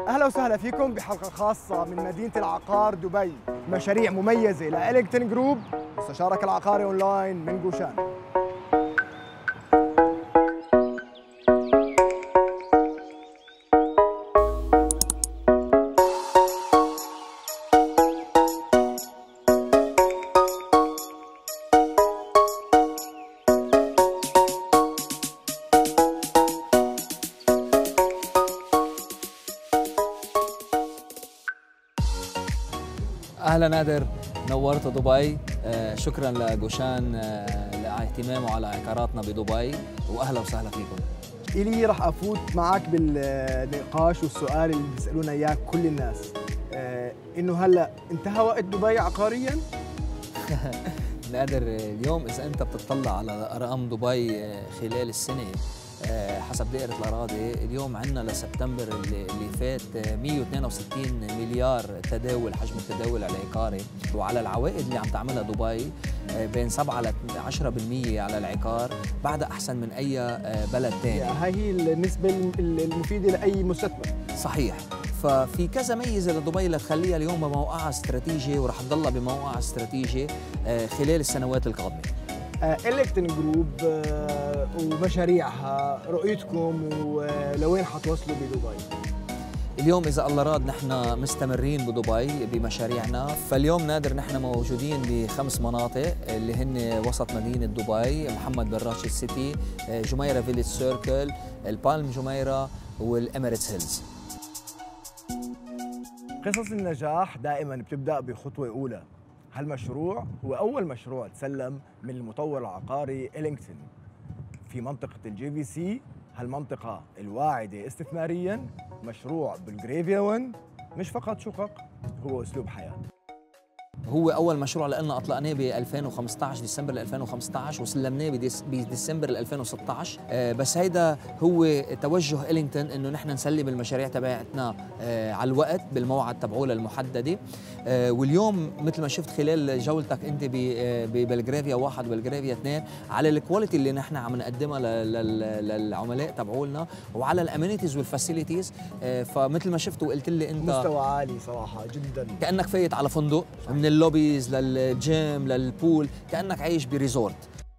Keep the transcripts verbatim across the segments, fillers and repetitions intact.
أهلا وسهلا فيكم بحلقة خاصة من مدينة العقار دبي، مشاريع مميزة لإلينغتون جروب، مستشارك العقاري أونلاين من جوشان. أهلا نادر، نورت دبي. آه شكرا لجوشان آه لاهتمامه على عقاراتنا بدبي، واهلا وسهلا فيكم. إلي رح أفوت معك بالنقاش والسؤال اللي بيسألونا إياه كل الناس، آه إنه هلا انتهى وقت دبي عقاريا؟ نادر، اليوم إذا أنت بتطلع على أرقام دبي خلال السنة حسب دائرة الأراضي، اليوم عندنا لسبتمبر اللي فات مئة واثنين وستين مليار تداول، حجم التداول العقاري، وعلى العوائد اللي عم تعملها دبي بين سبعة ل عشرة بالمئة على العقار، بعدها أحسن من أي بلد ثاني. هاي هي النسبة المفيدة لأي مستثمر. صحيح. ففي كذا ميزه لدبي لتخليها اليوم بموقعها استراتيجي، ورح تضلها بموقعها استراتيجي خلال السنوات القادمه. إلينغتون جروب ومشاريعها، رؤيتكم ولوين حتوصلوا بدبي؟ اليوم إذا الله راد نحن مستمرين بدبي بمشاريعنا. فاليوم نادر نحن موجودين بخمس مناطق اللي هن وسط مدينة دبي، محمد بن راشد سيتي، جميرة فيليج سيركل، البالم جميرة، والإميريتس هيلز. قصص النجاح دائما بتبدأ بخطوة أولى. هالمشروع هو أول مشروع تسلم من المطور العقاري إلينغتون في منطقة الجي في سي، هالمنطقة الواعدة استثماريا. مشروع بلغرافيا واحد مش فقط شقق، هو أسلوب حياة. هو أول مشروع لنا أطلقناه ب ألفين وخمسة عشر، ديسمبر ألفين وخمسة عشر، وسلمناه بديسمبر ألفين وستة عشر. آه بس هيدا هو توجه إلينغتون، إنه نحن نسلم المشاريع تبعتنا آه على الوقت بالموعد تبعولها المحددة. آه واليوم مثل ما شفت خلال جولتك أنت ببلغرافيا واحد وبلغرافيا اثنين، على الكواليتي اللي نحن عم نقدمها للعملاء تبعولنا، وعلى الأمينيتيز والفاسيليتيز. آه فمثل ما شفت وقلت لي أنت مستوى عالي صراحة جدا، كأنك فايت على فندق، من اللوبيز للجيم للبول، كأنك عايش بريزورت.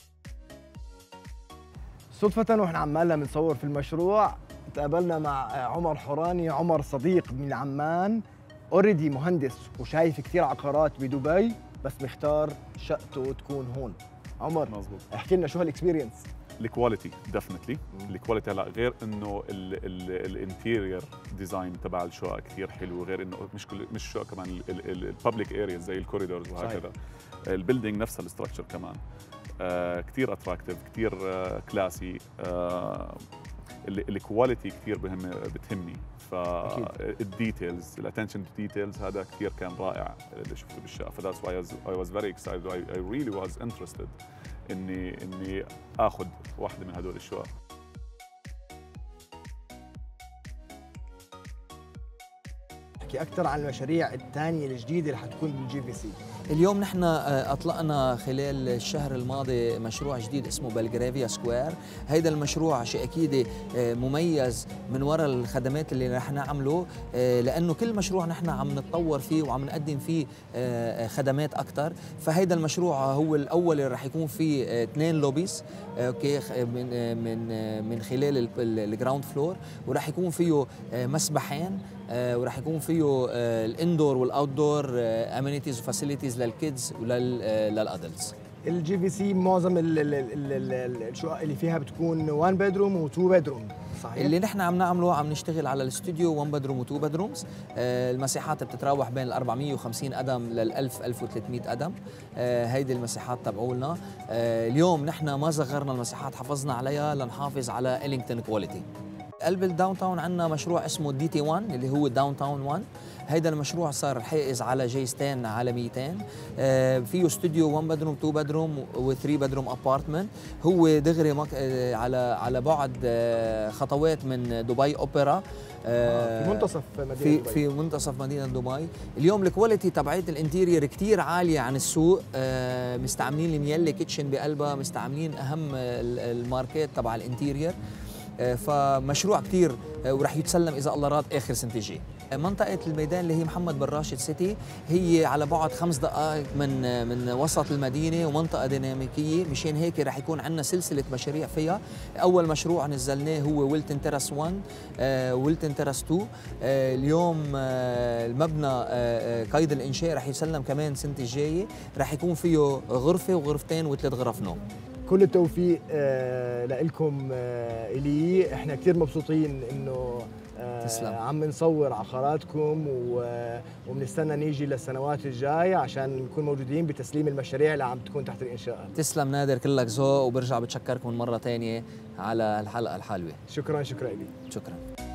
صدفة واحنا عمالنا بنصور في المشروع تقابلنا مع عمر حوراني. عمر صديق من عمان، اوريدي مهندس وشايف كثير عقارات بدبي، بس مختار شقته تكون هون. عمر مزبوط، احكي لنا شو هالاكسبيرينس. الكواليتي ديفنتلي، الكواليتي هلا غير انه الانتيريور ديزاين تبع الشقق كثير حلو، غير انه مش كل مش شقق كمان الببليك ارياز زي الكوريدورز وهكذا. البيلدينج نفسها الاستراكشر كمان آه كثير اتراكتيف، كثير آه كلاسي. آه الكواليتي كثير بهم بتهمني. فالديتيلز، الاتنشن تو ديتيلز هذا كثير كان رائع اللي شفته بالشقه. فذاتس واي اي واز فيري اكسايتد، اي ريلي واز انترستد اني اني اخذ واحده من هدول الشقق. احكي اكثر عن المشاريع الثانيه الجديده اللي حتكون بالجي في سي. اليوم نحن اطلقنا خلال الشهر الماضي مشروع جديد اسمه بلغرافيا سكوير. هيدا المشروع شيء اكيد مميز من وراء الخدمات اللي رح نعمله، لانه كل مشروع نحن عم نتطور فيه وعم نقدم فيه خدمات اكثر. فهيدا المشروع هو الاول اللي رح يكون فيه اثنين لوبيز اوكي من من من خلال الجراوند فلور، ورح يكون فيه مسبحين، ورح يكون فيه الاندور والاوتدور امينيتيز وفاسيليتيز للكيدز وللادلتس. الجي في سي معظم الشقق اللي فيها بتكون واحد بيدروم و تو بيدروم، صحيح؟ اللي نحن عم نعمله عم نشتغل على الاستوديو واحد بيدروم و تو بيدرومز. المساحات بتتراوح بين ال أربعمئة وخمسين قدم لل ألف ألف وثلاثمئة قدم. هيدي المساحات تبعولنا. اليوم نحن ما صغرنا المساحات، حافظنا عليها لنحافظ على إلينغتون كواليتي. قلب الداون تاون عندنا مشروع اسمه دي تي واحد اللي هو داون تاون واحد. هيدا المشروع صار حائز على جايزتين عالميتين. آه فيه استوديو واحد بدروم تو بدروم و ثلاثة بدروم ابارتمنت. هو دغري مك... آه على على بعد آه خطوات من دبي اوبرا. آه في منتصف مدينه في دبي. في منتصف مدينه دبي. اليوم الكواليتي تبعت الانتيريور كثير عاليه عن السوق. آه مستعملين الميلي كيتشن بقلبها، مستعملين اهم الماركات تبع الانتيريور. فمشروع كثير ورح يتسلم اذا الله راد اخر سنه الجاي. منطقة الميدان اللي هي محمد بن راشد سيتي هي على بعد خمس دقائق من من وسط المدينة ومنطقة ديناميكية، مشان هيك رح يكون عندنا سلسلة مشاريع فيها. أول مشروع نزلناه هو ويلتون تيراس واحد، آه ويلتون تيراس اثنين، آه اليوم آه المبنى آه قيد الإنشاء رح يسلم كمان سنة الجاية، رح يكون فيه غرفة وغرفتين وثلاث غرف نوم. كل التوفيق آه لكم آه إلي، احنا كثير مبسوطين انه تسلم. عم نصور عقاراتكم وبنستنى نيجي للسنوات الجاية عشان نكون موجودين بتسليم المشاريع اللي عم تكون تحت الإنشاء. تسلم نادر، كلك ذوق، وبرجع بتشكركم مرة ثانية على الحلقة الحلوة. شكرا شكرا إلي. شكرا.